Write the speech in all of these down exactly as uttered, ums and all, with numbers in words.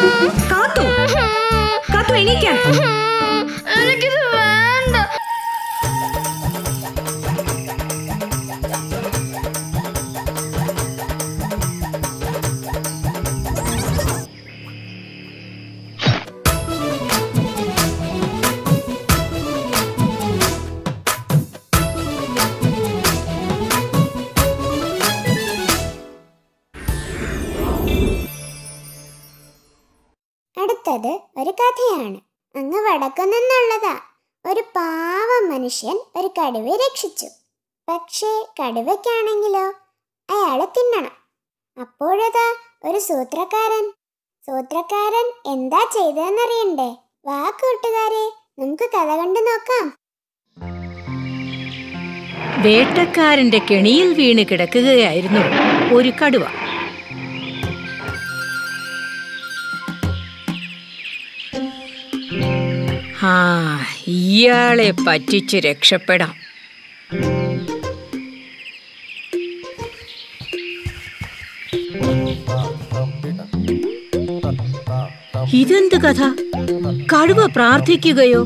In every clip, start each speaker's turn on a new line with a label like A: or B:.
A: കാത്തു കാത്തു എണീക്കാൻ.
B: എനിക്കിത് വേണ്ട.
C: അടുത്തത് ഒരു കഥയാണ്. അങ്ങ് വടക്കു നിന്നുള്ളതാ. ഒരു പാവം മനുഷ്യൻ ഒരു കടുവയെ രക്ഷിച്ചു. പക്ഷേ കടുവയ്ക്കാണെങ്കിലോ അയാളെ തിന്നണം. അപ്പോഴതാ ഒരു സൂത്രക്കാരൻ. സൂത്രക്കാരൻ എന്താ ചെയ്തതെന്നറിയണ്ടേ? വാ കൂട്ടുകാരെ, നമുക്ക് കഥ കണ്ടു നോക്കാം.
D: വേട്ടക്കാരന്റെ കെണിയിൽ വീണ് കിടക്കുകയായിരുന്നു ഒരു കടുവ. ആ ഇയാളെ പറ്റിച്ച് രക്ഷപ്പെടാം. ഇതെന്ത് കഥ? കടുവ പ്രാർത്ഥിക്കുകയോ?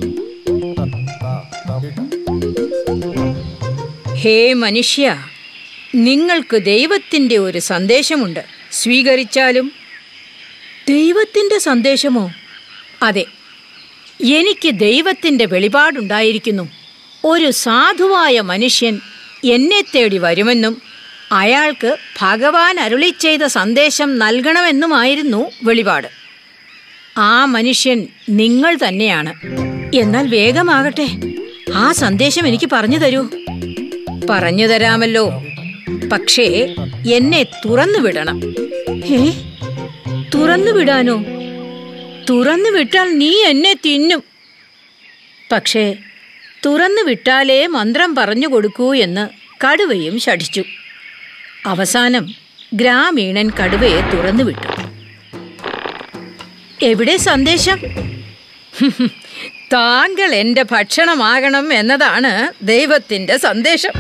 D: ഹേ മനുഷ്യ, നിങ്ങൾക്ക് ദൈവത്തിൻ്റെ ഒരു സന്ദേശമുണ്ട്, സ്വീകരിച്ചാലും. ദൈവത്തിൻ്റെ സന്ദേശമോ? അതെ, എനിക്ക് ദൈവത്തിൻ്റെ വെളിപാടുണ്ടായിരിക്കുന്നു. ഒരു സാധുവായ മനുഷ്യൻ എന്നെ തേടി വരുമെന്നും അയാൾക്ക് ഭഗവാൻ അരുളി ചെയ്ത സന്ദേശം നൽകണമെന്നുമായിരുന്നു വെളിപാട്. ആ മനുഷ്യൻ നിങ്ങൾ തന്നെയാണ്. എന്നാൽ വേഗമാകട്ടെ, ആ സന്ദേശം എനിക്ക് പറഞ്ഞു തരൂ. പറഞ്ഞു തരാമല്ലോ, പക്ഷേ എന്നെ തുറന്നു വിടണം. ഏ, തുറന്നു വിടാനോ? തുറന്നു വിട്ടാൽ നീ എന്നെ തിന്നും. പക്ഷേ തുറന്നു വിട്ടാലേ മന്ത്രം പറഞ്ഞു കൊടുക്കൂ എന്ന് കടുവയും ശഠിച്ചു. അവസാനം ഗ്രാമീണൻ കടുവയെ തുറന്നു വിട്ടു. എവിടെ സന്ദേശം? താങ്കൾ എൻ്റെ ഭക്ഷണമാകണം എന്നതാണ് ദൈവത്തിൻ്റെ സന്ദേശം.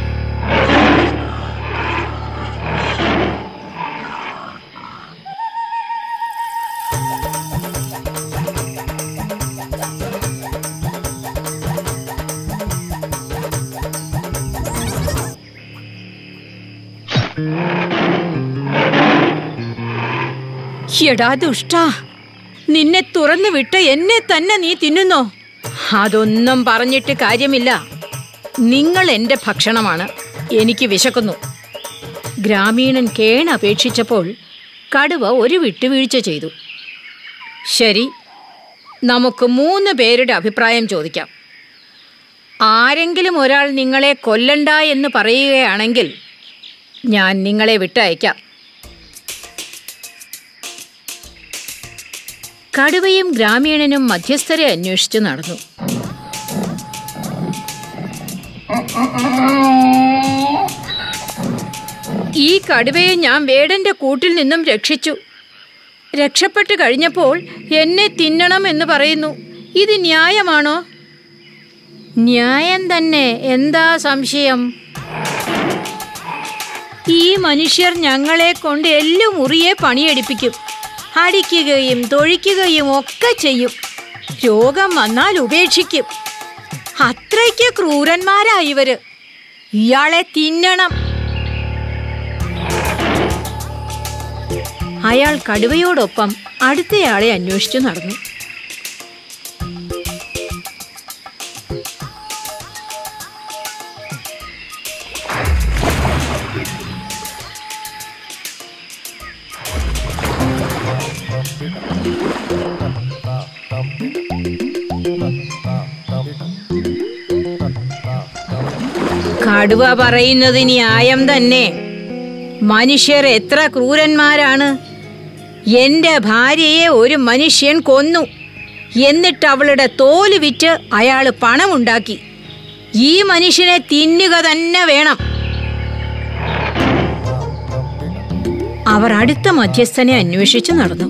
D: എടാ ദുഷ്ടാ, നിന്നെ തുറന്നു വിട്ട് എന്നെ തന്നെ നീ തിന്നുന്നോ? അതൊന്നും പറഞ്ഞിട്ട് കാര്യമില്ല. നിങ്ങൾ എൻ്റെ ഭക്ഷണമാണ്. എനിക്ക് വിശക്കുന്നു. ഗ്രാമീണൻ കേണപേക്ഷിച്ചപ്പോൾ കടുവ ഒരു വിട്ടുവീഴ്ച ചെയ്തു. ശരി, നമുക്ക് മൂന്ന് പേരുടെ അഭിപ്രായം ചോദിക്കാം. ആരെങ്കിലും ഒരാൾ നിങ്ങളെ കൊല്ലണ്ട എന്ന് പറയുകയാണെങ്കിൽ ഞാൻ നിങ്ങളെ വിട്ടയക്കാം. കടുവയും ഗ്രാമീണനും മധ്യസ്ഥരെ അന്വേഷിച്ചു നടന്നു. ഈ കടുവയെ ഞാൻ വേടന്റെ കൂട്ടിൽ നിന്നും രക്ഷിച്ചു. രക്ഷപ്പെട്ടു കഴിഞ്ഞപ്പോൾ എന്നെ തിന്നണം എന്ന് പറയുന്നു. ഇത് ന്യായമാണോ? ന്യായം തന്നെ, എന്താ സംശയം? ഈ മനുഷ്യർ ഞങ്ങളെ കൊണ്ട് എല്ലു മുറിയെ പണിയെടുപ്പിക്കും. അടിക്കുകയും തൊഴിക്കുകയും ഒക്കെ ചെയ്യും. രോഗം വന്നാൽ ഉപേക്ഷിക്കും. അത്രയ്ക്ക് ക്രൂരന്മാരാ ഇവര്. ഇയാളെ തിന്നണം. അയാൾ കടുവയോടൊപ്പം അടുത്തയാളെ അന്വേഷിച്ചു നടന്നു. കടുവ പറയുന്നത് ന്യായം തന്നെ. മനുഷ്യർ എത്ര ക്രൂരന്മാരാണ്. എൻ്റെ ഭാര്യയെ ഒരു മനുഷ്യൻ കൊന്നു. എന്നിട്ട് അവളുടെ തോല് വിറ്റ് അയാൾ പണമുണ്ടാക്കി. ഈ മനുഷ്യനെ തിന്നുക തന്നെ വേണം. അവർ അടുത്ത മധ്യസ്ഥനെ അന്വേഷിച്ചു നടന്നു.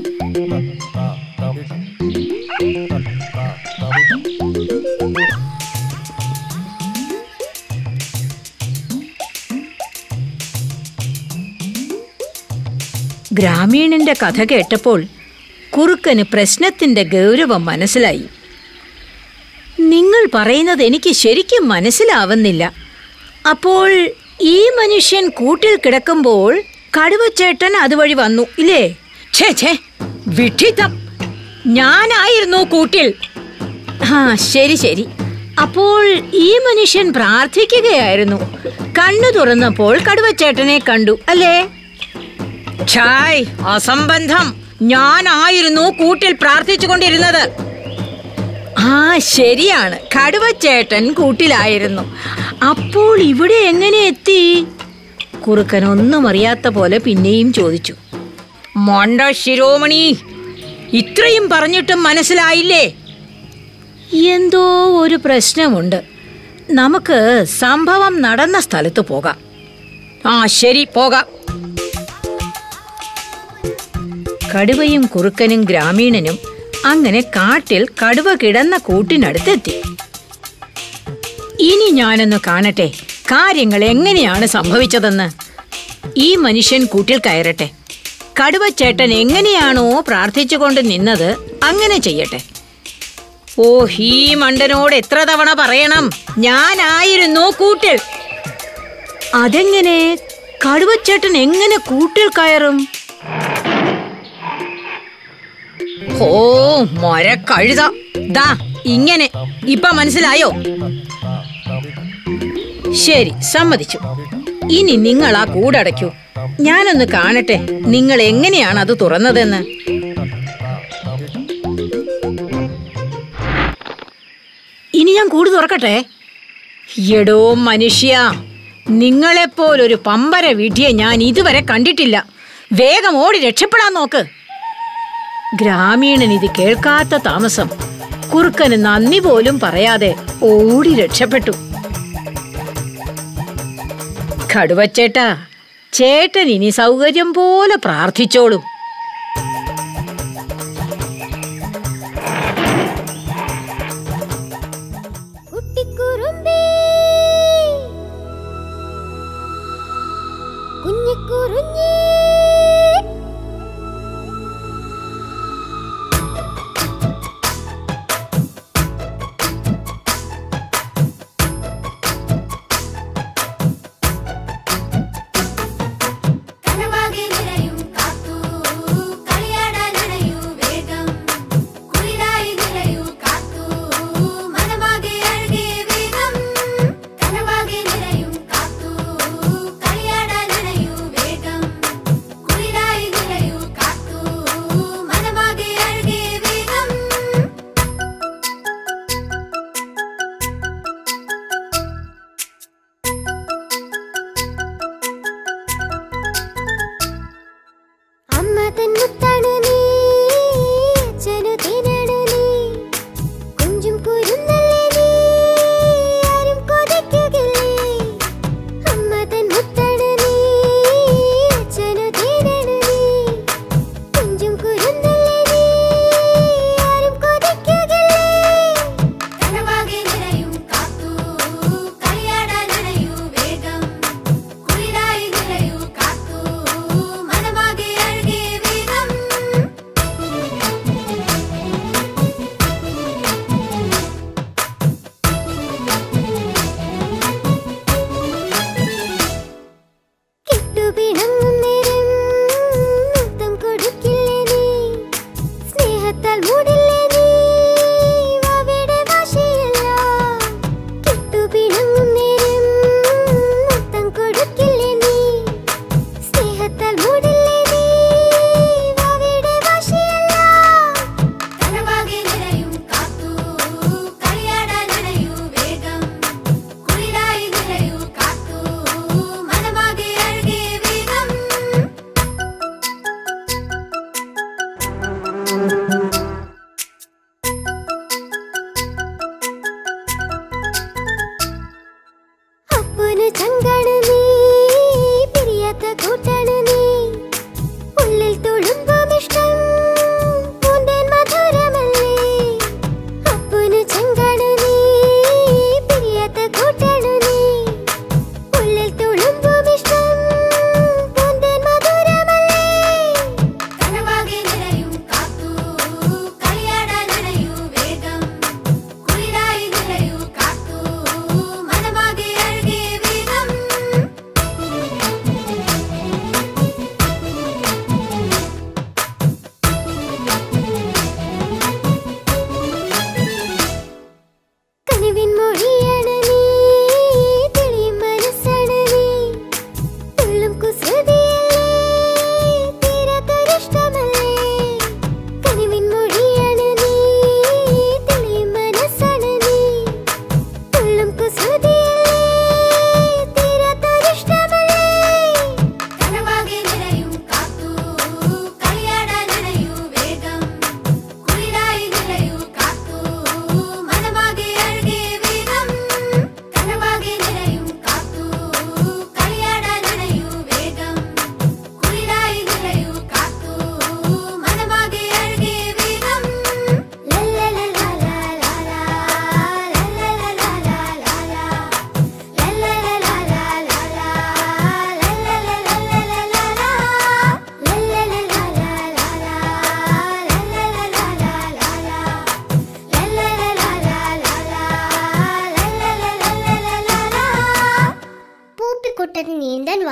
D: ഗ്രാമീണന്റെ കഥ കേട്ടപ്പോൾ കുറുക്കന് പ്രശ്നത്തിന്റെ ഗൗരവം മനസ്സിലായി. നിങ്ങൾ പറയുന്നത് എനിക്ക് ശരിക്കും മനസ്സിലാവുന്നില്ല. അപ്പോൾ ഈ മനുഷ്യൻ കൂട്ടിൽ കിടക്കുമ്പോൾ കടുവച്ചേട്ടൻ അതുവഴി വന്നു ഇല്ലേ? ഛേ ഛേ, വിഡ്ഢിത്തം! ഞാനായിരുന്നു കൂട്ടിൽ. ആ ശരി ശരി. അപ്പോൾ ഈ മനുഷ്യൻ പ്രാർത്ഥിക്കുകയായിരുന്നു. കണ്ണു തുറന്നപ്പോൾ കടുവച്ചേട്ടനെ കണ്ടു അല്ലേ? ഛായ്, അസംബന്ധം! ഞാനായിരുന്നു കൂട്ടിൽ പ്രാർത്ഥിച്ചു കൊണ്ടിരുന്നത്. ആ ശരിയാണ്, കടുവച്ചേട്ടൻ കൂട്ടിലായിരുന്നു. അപ്പോൾ ഇവിടെ എങ്ങനെ എത്തി? കുറുക്കൻ ഒന്നും അറിയാത്ത പോലെ പിന്നെയും ചോദിച്ചു. മണ്ട ശിരോമണി, ഇത്രയും പറഞ്ഞിട്ടും മനസ്സിലായില്ലേ? എന്തോ ഒരു പ്രശ്നമുണ്ട്. നമുക്ക് സംഭവം നടന്ന സ്ഥലത്ത് പോകാം. ആ ശരി, പോകാം. കടുവയും കുറുക്കനും ഗ്രാമീണനും അങ്ങനെ കാട്ടിൽ കടുവ കിടന്ന കൂട്ടിനടുത്തെത്തി. ഇനി ഞാനൊന്ന് കാണട്ടെ കാര്യങ്ങൾ എങ്ങനെയാണ് സംഭവിച്ചതെന്ന്. ഈ മനുഷ്യൻ കൂട്ടിൽ കയറട്ടെ. കടുവച്ചേട്ടൻ എങ്ങനെയാണോ പ്രാർത്ഥിച്ചുകൊണ്ട് നിന്നത് അങ്ങനെ ചെയ്യട്ടെ. ഓ, ഈ മണ്ടനോട് എത്ര തവണ പറയണം, ഞാനായിരുന്നു കൂട്ടിൽ. അതെങ്ങനെ? കടുവച്ചേട്ടൻ എങ്ങനെ കൂട്ടിൽ കയറും? ഓ മരക്കഴുത, ദാ ഇങ്ങനെ. ഇപ്പൊ മനസ്സിലായോ? ശരി, സമ്മതിച്ചു. ഇനി നിങ്ങൾ ആ കൂടടയ്ക്കൂ. ഞാനൊന്ന് കാണട്ടെ നിങ്ങൾ എങ്ങനെയാണ് അത് തുറന്നതെന്ന്. ഇനി ഞാൻ കൂട് തുറക്കട്ടെ? എടോ മനുഷ്യ, നിങ്ങളെപ്പോലൊരു പമ്പര വീട്ടിയെ ഞാൻ ഇതുവരെ കണ്ടിട്ടില്ല. വേഗം ഓടി രക്ഷപ്പെടാൻ നോക്ക്. ഗ്രാമീണൻ ഇത് കേൾക്കാത്ത താമസം കുറുക്കന് നന്ദി പോലും പറയാതെ ഓടി രക്ഷപ്പെട്ടു. കടുവച്ചേട്ടാ, ചേട്ടൻ ഇനി സൗകര്യം പോലെ പ്രാർത്ഥിച്ചോളൂ.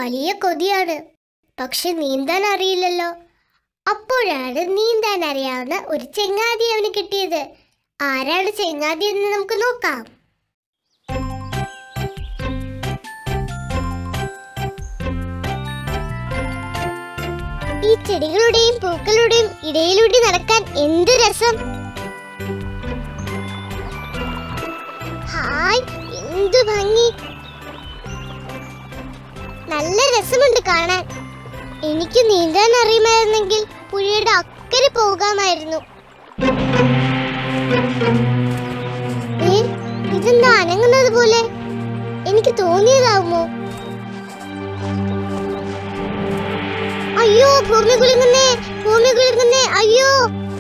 C: വലിയ കൊതിയാണ്. പക്ഷെ നീന്താൻ അറിയില്ലല്ലോ. അപ്പോഴാണ് നീന്താൻ അറിയാവുന്ന ഒരു ചെങ്ങാതി അവന് കിട്ടിയത്. ആരാണ് ചെങ്ങാതി എന്ന് നമുക്ക് നോക്കാം. ഈ ചെടികളുടെയും പൂക്കളുടെയും ഇടയിലൂടെ നടക്കാൻ എന്ത് രസം! ഹായ്, എന്ത് ഭംഗി! നല്ല രസമുണ്ട് കാണാൻ. എനിക്ക് നീന്താൻ അറിയുമായിരുന്നെങ്കിൽ പുഴയുടെ അക്കരെ പോകാമായിരുന്നു. ഇതെന്താ അനങ്ങുന്നത് പോലെ? എനിക്ക് തോന്നിയതാവുമോ? അയ്യോ, ഭൂമി കുലുങ്ങുന്നേ, ഭൂമി കുലുങ്ങുന്നേ, അയ്യോ!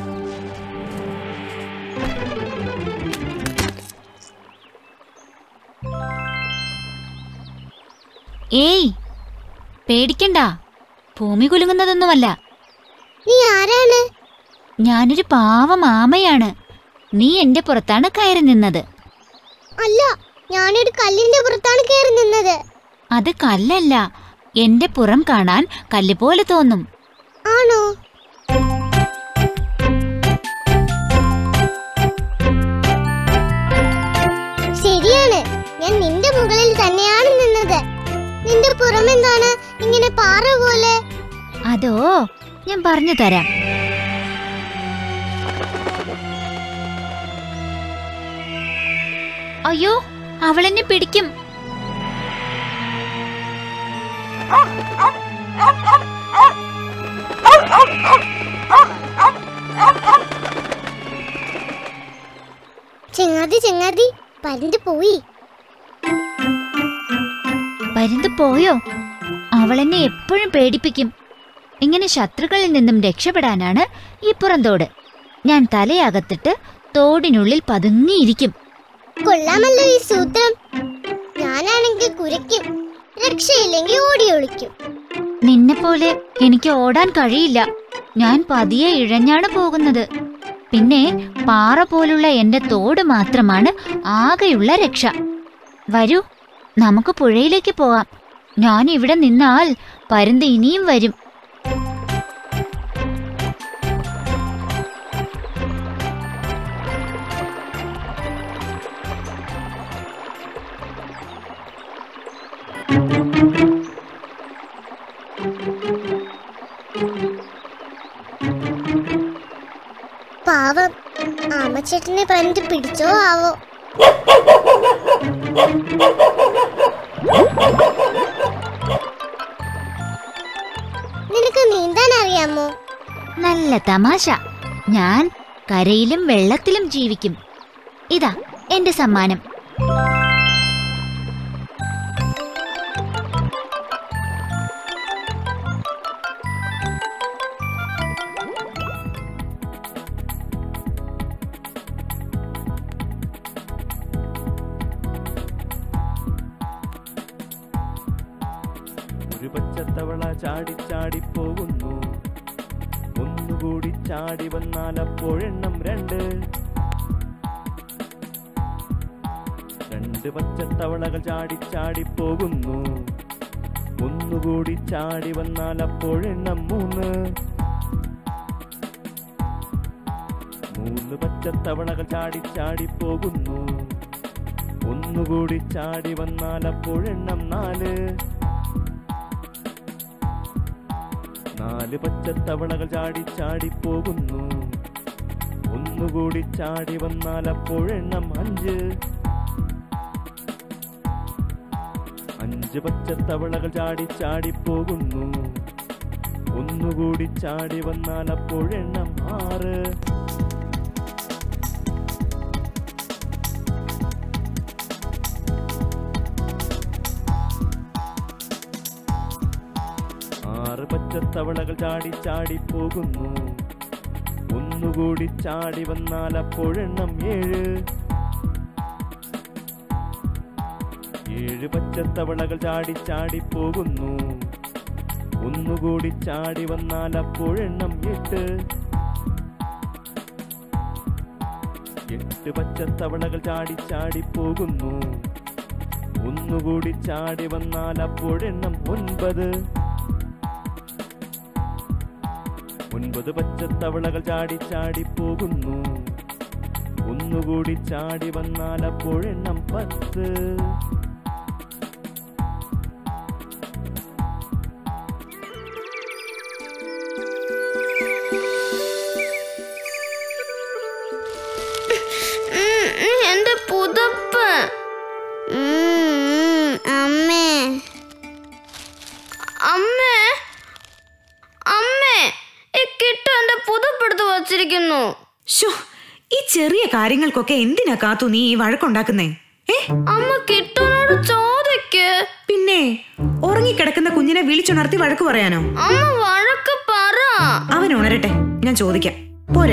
E: ഏയ്, പേടിക്കണ്ട, ഭൂമി കുലുങ്ങുന്നതൊന്നുമല്ല.
C: നീ ആരാണ്?
E: ഞാനൊരു പാവം ആമയാണ്. നീ എന്റെ പുറത്താണ് കയറി നിന്നത്.
C: അല്ല, ഞാനൊരു കല്ലിന്റെ പുറത്താണ് കയറി നിന്നത്.
E: അത് കല്ലല്ല, എന്റെ പുറം കാണാൻ കല്ല് പോലെ തോന്നും.
C: ആണോ? ശരിയാണ്, ഞാൻ നിന്റെ മുകളിൽ തന്നെയാണ് നിന്നത്. നിന്റെ പുറം എന്താണ് ഇങ്ങനെ പാറ പോലെ?
E: അതോ, ഞാൻ പറഞ്ഞു തരാം. അയ്യോ, അവളെന്നെ പിടിക്കും.
C: ചെങ്ങാതി ചെങ്ങാതി, പരുന്ത് പോയി.
E: പരുന്ത് പോയോ? അവളെന്നെ എപ്പോഴും പേടിപ്പിക്കും. ഇങ്ങനെ ശത്രുക്കളിൽ നിന്നും രക്ഷപ്പെടാനാണ് ഈ പുറന്തോട്. ഞാൻ തലയകത്തിട്ട് തോടിനുള്ളിൽ പതുങ്ങിയിരിക്കും.
C: കൊള്ളാമല്ലോ ഈ സൂത്രം. ഞാനാണെങ്കിൽ കുരയ്ക്കും, രക്ഷയില്ലെങ്കിൽ ഓടി ഒളിക്കും.
E: നിന്നെ പോലെ എനിക്ക് ഓടാൻ കഴിയില്ല. ഞാൻ പതിയെ ഇഴഞ്ഞാണ് പോകുന്നത്. പിന്നെ പാറ പോലുള്ള എന്റെ തോട് മാത്രമാണ് ആകെയുള്ള രക്ഷ. വരൂ, നമുക്ക് പുഴയിലേക്ക് പോവാം. ഞാൻ ഇവിടെ നിന്നാൽ പരുന്ത് ഇനിയും വരും.
C: പാവം, ആമച്ചേട്ടനെ പരുന്ത് പിടിച്ചോ ആവോ? നിനക്ക് നീന്താൻ അറിയാമോ?
E: നല്ല തമാശ. ഞാൻ കരയിലും വെള്ളത്തിലും ജീവിക്കും. ഇതാ എന്റെ സമ്മാനം.
F: ഒരു പച്ചത്തവള ചാടി ചാടി പോകുന്നു. ഒന്നുകൂടി ചാടി വന്നാൽ അപ്പോഴെണ്ണം രണ്ട്. രണ്ട് പച്ചത്തവളകൾ ചാടി ചാടി പോകുന്നു. ഒന്നുകൂടി ചാടി വന്നാൽ അപ്പോഴെണ്ണം മൂന്ന്. മൂന്ന് പച്ചത്തവളകൾ ചാടി ചാടി പോകുന്നു. ഒന്നുകൂടി ചാടി വന്നാൽ അപ്പോഴെണ്ണം നാല്. നാല് പച്ചത്തവളകൾ ചാടി ചാടി പോകുന്നു. ഒന്നുകൂടി ചാടി വന്നാൽ അപ്പോഴെണ്ണം അഞ്ച്. അഞ്ച് പച്ചത്തവളകൾ ചാടി ചാടി പോകുന്നു. ഒന്നുകൂടി ചാടി വന്നാൽ അപ്പോഴെണ്ണം ആറ്. ആറ് പച്ചത്തവളകൾ ചാടി ചാടി പോകുന്നു. ഒന്നുകൂടി ചാടി വന്നാൽ അപ്പോഴെണ്ണം ഏഴ്. ഏഴ് പച്ചത്തവളകൾ ചാടി ചാടി പോകുന്നു. ഒന്നുകൂടി ചാടി വന്നാൽ അപ്പോഴെണ്ണം എട്ട്. എട്ട് പച്ചത്തവളകൾ ചാടി ചാടി പോകുന്നു. ഒന്നുകൂടി ചാടി വന്നാൽ അപ്പോഴെണ്ണം ഒൻപത്. ഒൻപത് പച്ചത്തവളകൾ ചാടി ചാടി പോകുന്നു. ഒന്നുകൂടി ചാടി വന്നാൽ അപ്പോഴെണ്ണം പത്ത്.
B: എന്റെ പുതപ്പ്.
C: അമ്മേ
B: അമ്മേ അമ്മേ ഈ കിട്ടു എന്റെ പുതപ്പെടുത്ത് വച്ചിരിക്കുന്നു.
A: ശോ, ഈ ചെറിയ കാര്യങ്ങൾക്കൊക്കെ എന്തിനാ കാത്തു നീ ഈ വഴക്കുണ്ടാക്കുന്നേ? ഏ
B: അമ്മ കിട്ടുനോട് ചോദിക്ക്.
A: പിന്നെ ഉറങ്ങിക്കിടക്കുന്ന കുഞ്ഞിനെ വിളിച്ചുണർത്തി വഴക്ക് പറയാനോ?
B: അമ്മ വഴക്ക് പറ.
A: അവൻ ഉണരട്ടെ, ഞാൻ ചോദിക്കാം. പോരെ?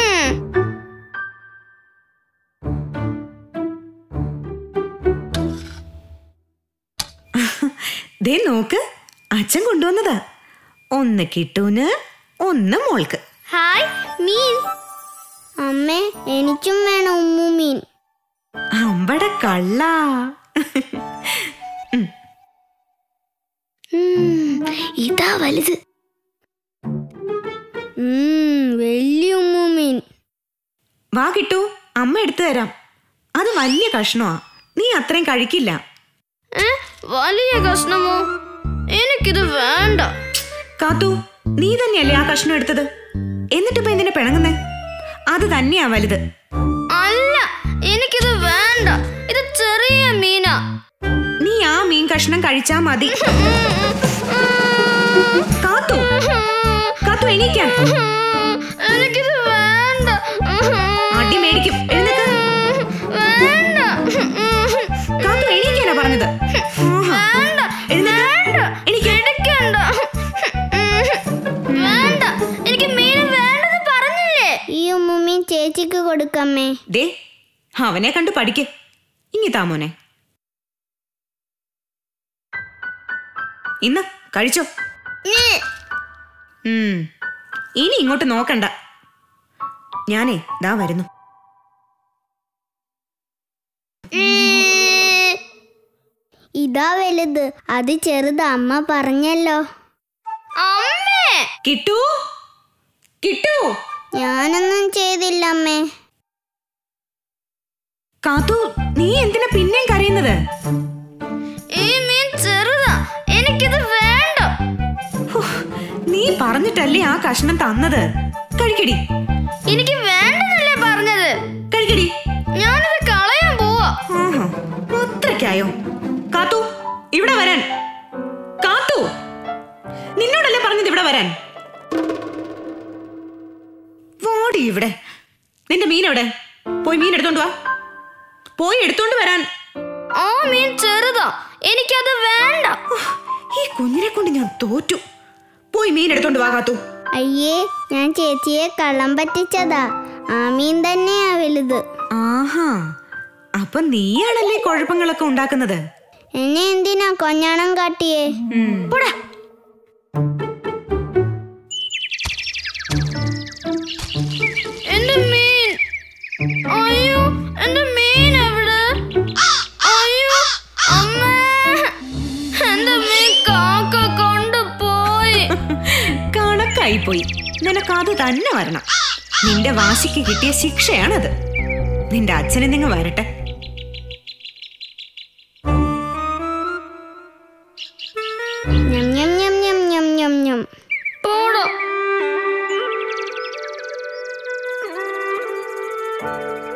A: ദേ നോക്ക്, അച്ഛൻ കൊണ്ടുവന്നതാ. ഒന്ന് കിട്ടൂന്, ഒന്ന് മോൾക്ക്.
C: ഹായ് മീൻ. അമ്മേ എനിക്കും വേണം ഉമ്മു മീൻ.
A: അമ്പട കള്ള.
C: ഇതാ വലുത്. വലിയ ഉമ്മു മീൻ.
A: വാ കിട്ടു, അമ്മ എടുത്തു തരാം. അത് വലിയ കഷ്ണമാ, നീ അത്രയും കഴിക്കില്ല.
B: വലിയ കഷ്ണമോ? എനിക്കിത് വേണ്ട.
A: കാത്തു, നീ തന്നെയല്ലേ ആ കഷ്ണം എടുത്തത്? എന്നിട്ടിപ്പോ എന്തിനാ പിണങ്ങുന്നേ? അത് തന്നെയാ വലുത്.
B: അല്ല, എനിക്കിത് വേണ്ട. ഇത് ചെറിയ മീനാ.
A: നീ ആ മീൻ കഷ്ണം കഴിച്ചാ മതി. കാത്തു, കാത്തു എണീക്കാൻ.
B: എനിക്കിത് വേണ്ട.
A: അടി മേടിക്കും. എഴുന്നേക്ക്.
B: വേണ്ട.
A: കാത്തു എണീക്കാനാ പറഞ്ഞത്.
B: വേണ്ട. വേണ്ട. എനിക്ക് എടുക്കണ്ട. വേണ്ട. എനിക്ക് മീൻ വേണ്ടെന്ന് പറഞ്ഞില്ലേ?
C: ഈ ഉമ്മു മീൻ ചേച്ചിക്ക് കൊടുക്കമ്മേ.
A: ദേ, അവനെ കണ്ടു പഠിക്ക്. ഇങ്ങി താമോനെ, ഇന്ന് കഴിച്ചോ. ഉം ഇനി ഇങ്ങോട്ട് നോക്കണ്ട. ഞാനേ ദാ വരുന്നു.
C: ഇതാ വലുത്, അത് ചെറുത്. അമ്മ പറഞ്ഞല്ലോ.
B: അമ്മേ,
A: കിട്ടു, കിട്ടു.
C: ഞാനൊന്നും ചെയ്തില്ല അമ്മേ.
A: കാത്തു, നീ എന്തിനാ പിന്നെയും കരയുന്നത്?
B: ഈ മീൻ ചെറുതാ. എനിക്കിത് വേണ്ട.
A: നീ പറഞ്ഞിട്ടല്ലേ ആ കഷ്ണം തന്നത്. കഴിക്കടി.
B: എനിക്ക് വേണ്ടെന്നല്ലേ പറഞ്ഞത്.
A: കഴിക്കടി.
B: ഞാനിത് കളയാൻ പോവാ.
A: അത്രയ്ക്കായോ? കാത്തു, ഇവിടെ വരാൻ. കാത്തു, നിന്നോടല്ലേ പറഞ്ഞത് ഇവിടെ വരാൻ? വാടി ഇവിടെ. നിന്റെ മീൻ എവിടെ? പോയി മീൻ എടുത്തോണ്ട് വാ. പോയി എടുത്തോണ്ട് വരാൻ.
B: ആ മീൻ ചെറുതാ. എനിക്കത് വേണ്ട.
A: ഈ കുഞ്ഞിനെ കൊണ്ട് ഞാൻ തോറ്റു. പോയി മീൻ എടുത്തോണ്ട് വാ കാത്തു.
C: അയ്യേ, ഞാൻ ചേച്ചിയെ കള്ളം പറ്റിച്ചതാ. ആ മീൻ തന്നെയാ വലുത്.
A: ആഹാ, അപ്പൊ നീയാണല്ലേ കുഴപ്പങ്ങളൊക്കെ ഉണ്ടാക്കുന്നത്.
C: എന്നെ എന്തിനാ കൊഞ്ഞാണം കാട്ടിയേ?
A: പോടാ.
B: എന്റെ മീൻ. അയ്യോ, എന്റെ മീൻ എവിടെ? അയ്യോ അമ്മേ, എന്റെ മീൻ കാക്ക കൊണ്ടുപോയി.
A: കണക്കായി പോയി. നിനക്ക് അത് തന്നെ വരണം. നിന്റെ വാശിക്ക് കിട്ടിയ ശിക്ഷയാണത്. നിന്റെ അച്ഛനെ നിങ്ങൾ വരട്ടെ.
C: ഞം ഞം ഞം ഞം ഞം ഞം ഞം.
B: പോടോ.